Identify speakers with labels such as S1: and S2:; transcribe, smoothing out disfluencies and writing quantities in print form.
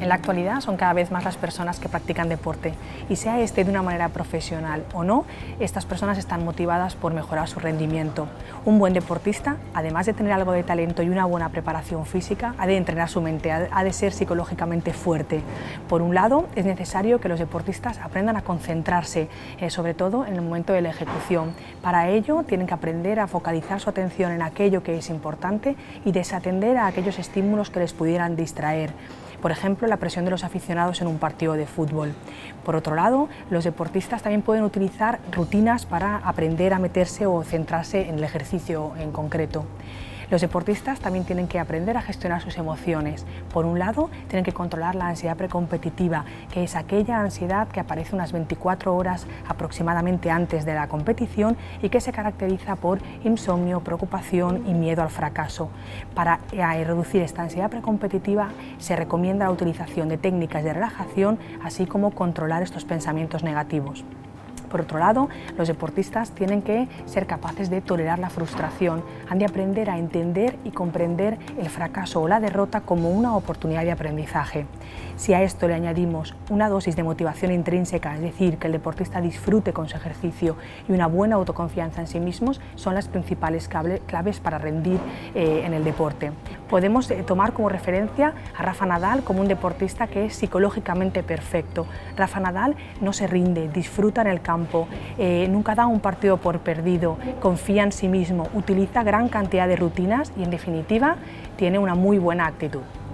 S1: En la actualidad son cada vez más las personas que practican deporte y sea este de una manera profesional o no, estas personas están motivadas por mejorar su rendimiento. Un buen deportista, además de tener algo de talento y una buena preparación física, ha de entrenar su mente, ha de ser psicológicamente fuerte. Por un lado, es necesario que los deportistas aprendan a concentrarse, sobre todo en el momento de la ejecución. Para ello, tienen que aprender a focalizar su atención en aquello que es importante y desatender a aquellos estímulos que les pudieran distraer. Por ejemplo, la presión de los aficionados en un partido de fútbol. Por otro lado, los deportistas también pueden utilizar rutinas para aprender a meterse o centrarse en el ejercicio en concreto. Los deportistas también tienen que aprender a gestionar sus emociones. Por un lado, tienen que controlar la ansiedad precompetitiva, que es aquella ansiedad que aparece unas 24 horas aproximadamente antes de la competición y que se caracteriza por insomnio, preocupación y miedo al fracaso. Para reducir esta ansiedad precompetitiva se recomienda la utilización de técnicas de relajación, así como controlar estos pensamientos negativos. Por otro lado, los deportistas tienen que ser capaces de tolerar la frustración, han de aprender a entender y comprender el fracaso o la derrota como una oportunidad de aprendizaje. Si a esto le añadimos una dosis de motivación intrínseca, es decir, que el deportista disfrute con su ejercicio y una buena autoconfianza en sí mismos, son las principales claves para rendir en el deporte. Podemos tomar como referencia a Rafa Nadal como un deportista que es psicológicamente perfecto. Rafa Nadal no se rinde, disfruta en el campo, nunca da un partido por perdido, confía en sí mismo, utiliza gran cantidad de rutinas y en definitiva tiene una muy buena actitud.